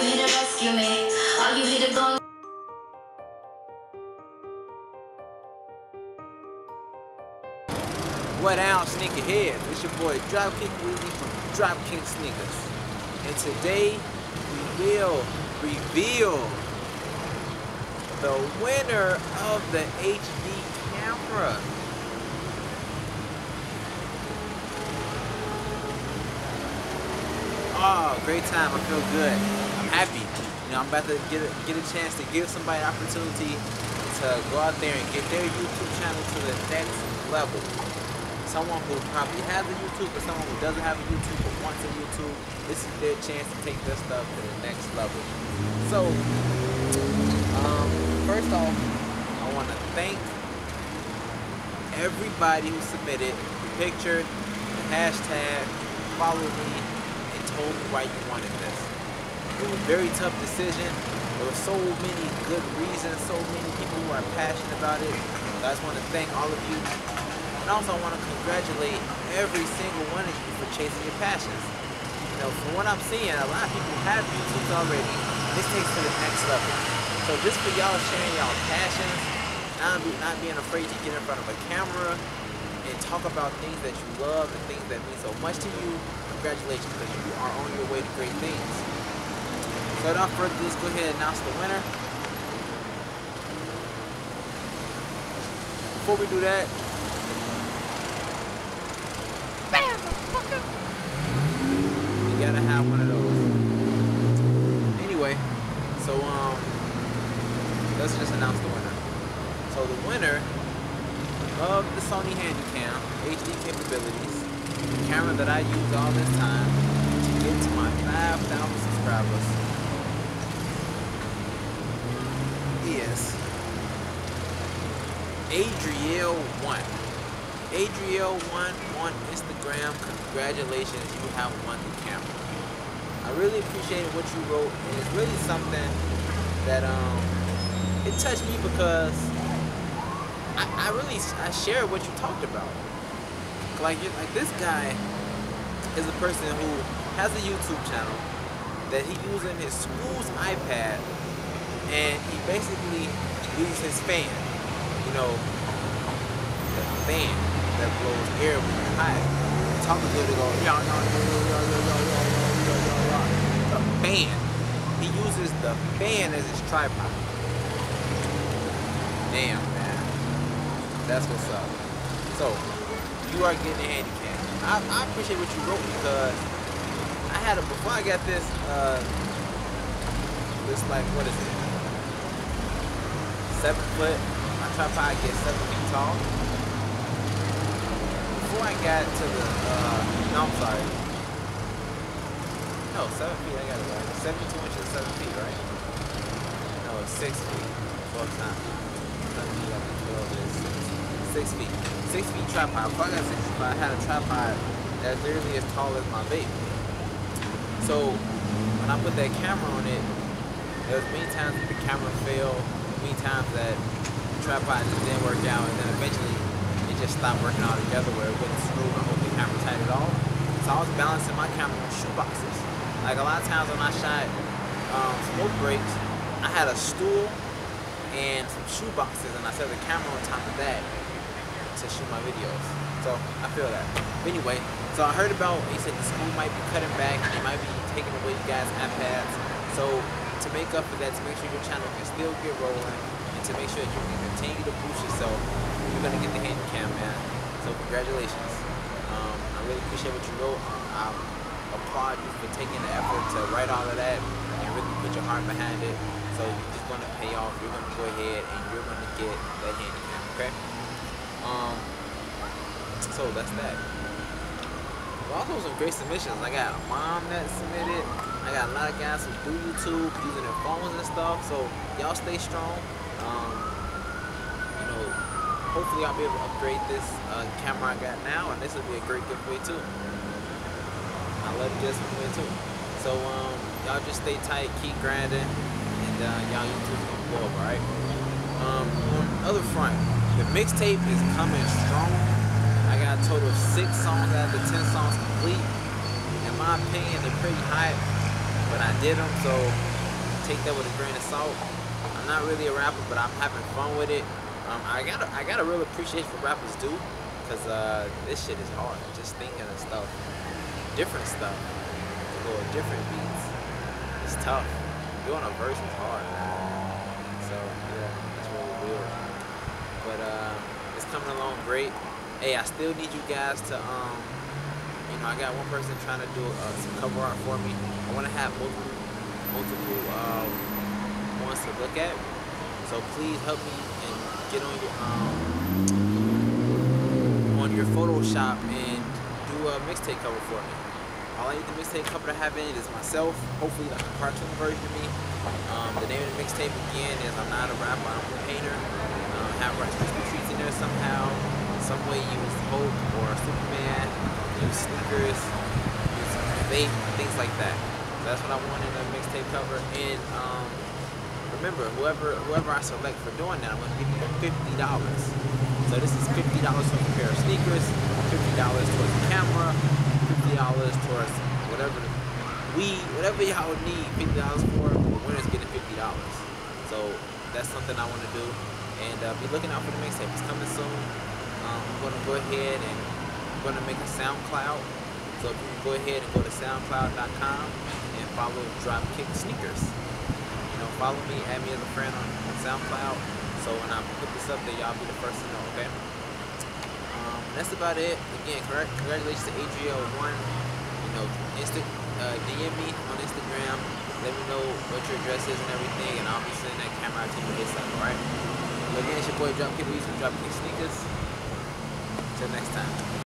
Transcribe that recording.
here to rescue me? Are you here to go? What down, sneakerheads? It's your boy Dropkick Weezy from dropkicksneakers, and today we will reveal the winner of the HD camera. Oh, great time! I feel good. I'm happy. You know, I'm about to get a chance to give somebody an opportunity to go out there and get their YouTube channel to the next level. Someone who probably has a YouTube, or someone who doesn't have a YouTube but wants a YouTube, this is their chance to take their stuff to the next level. So, first off, I want to thank everybody who submitted the picture, the hashtag, followed me, and told me why you wanted this. It was a very tough decision. There were so many good reasons, so many people who are passionate about it. So I just want to thank all of you. And also I want to congratulate every single one of you for chasing your passions. You know, from what I'm seeing, a lot of people have YouTubes already. This takes to the next level. So just for y'all sharing y'all passions, not being afraid to get in front of a camera and talk about things that you love and things that mean so much to you, congratulations, because you are on your way to great things. So without further ado, let's go ahead and announce the winner. Before we do that, you gotta have one of those. Anyway, so let's just announce the winner. So the winner of the Sony Handycam HD capabilities, the camera that I use all this time to get to my 5,000 subscribers, is Adriel1. Adriel1 on Instagram. Congratulations, you have won the camera. I really appreciate what you wrote, and it's really something that it touched me because I shared what you talked about. Like this guy is a person who has a YouTube channel that he using his school's iPad, and he basically uses his fan, you know, the fan that blows air when you're high. Talking to it, they go, the fan. He uses the fan as his tripod. Damn, man. That's what's up. So, you are getting a Handycam. I appreciate what you wrote, because I had before I got this, like, what is it? 7 foot. My tripod gets 7 feet tall. Before I got to the, no, I'm sorry. No, 7 feet, I got it right. 72 inches, 7 feet, right? No, it's 6 feet. 12 times. 6 feet. 6 feet tripod. Before I got 6 feet, I had a tripod that's literally as tall as my baby. So, when I put that camera on it, there was many times that the camera failed, many times that the tripod just didn't work out, and then eventually it just stopped working all together where it wouldn't screw and hold the camera tight at all. So I was balancing my camera on shoe boxes. Like a lot of times when I shot smoke breaks, I had a stool and some shoe boxes, and I set the camera on top of that to shoot my videos. So I feel that. But anyway, so I heard about, he said the school might be cutting back, they might be taking away you guys' iPads. So to make up for that, to make sure your channel can still get rolling, and to make sure that you can continue to boost yourself, you're gonna get the Handycam, man. So congratulations. I really appreciate what you wrote. I applaud you for taking the effort to write all of that and really put your heart behind it. So you're just gonna pay off. You're gonna go ahead and you're gonna get that Handycam, okay? So that's that. Also some great submissions. I got a mom that submitted. I got a lot of guys who do YouTube using their phones and stuff. So y'all stay strong. You know, hopefully I'll be able to upgrade this camera I got now, and this will be a great giveaway too. I love this giveaway too. So y'all just stay tight, keep grinding, and y'all YouTube's gonna blow up, alright? On the other front, the mixtape is coming strong. I got a total of 6 songs out of the 10 songs complete. In my opinion, they're pretty hype, but I did them, so take that with a grain of salt. I'm not really a rapper, but I'm having fun with it. I got a real appreciation for rappers too, cause this shit is hard. Just thinking of stuff, different stuff, to go with different beats. It's tough. Doing a verse is hard. So yeah, it's really weird. But it's coming along great. Hey, I still need you guys to you know, I got one person trying to do some cover art for me. I want to have multiple ones to look at. So please help me and get on your Photoshop and do a mixtape cover for me. All I need the mixtape cover to have in it is myself, hopefully like a cartoon version of me. The name of the mixtape again is I'm Not a Rapper, I'm a Painter. Have Rice Krispie treats in there somehow. Some way use Hope or Superman, use sneakers, use vape, things like that. So that's what I want in the mixtape cover. And remember, whoever I select for doing that, I'm gonna give you $50. So this is $50 for a pair of sneakers, $50 towards the camera, $50 towards whatever y'all need $50 for. The winner's getting $50. So that's something I want to do. And be looking out for the mixtape. It's coming soon. I'm going to go ahead and I'm going to make a SoundCloud. So if you can go ahead and go to soundcloud.com and follow dropkicksneakers. You know, follow me, add me as a friend on SoundCloud. So when I put this up there, y'all be the first to know, okay? That's about it. Again, congratulations to AGL1. You know, DM me on Instagram. Let me know what your address is and everything, and I'll be sending that camera out to you ASAP, alright? Again, it's your boy Dropkick from Dropkick Sneakers. Until next time.